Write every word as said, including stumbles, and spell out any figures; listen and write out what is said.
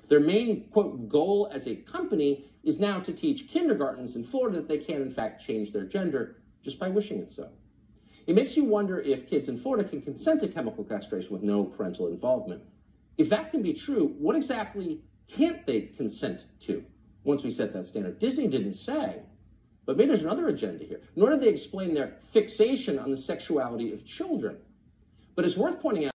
Their main, quote, goal as a company is now to teach kindergartens in Florida that they can, in fact, change their gender just by wishing it so. It makes you wonder if kids in Florida can consent to chemical castration with no parental involvement. If that can be true, what exactly can't they consent to once we set that standard? Disney didn't say, but maybe there's another agenda here. Nor did they explain their fixation on the sexuality of children. But it's worth pointing out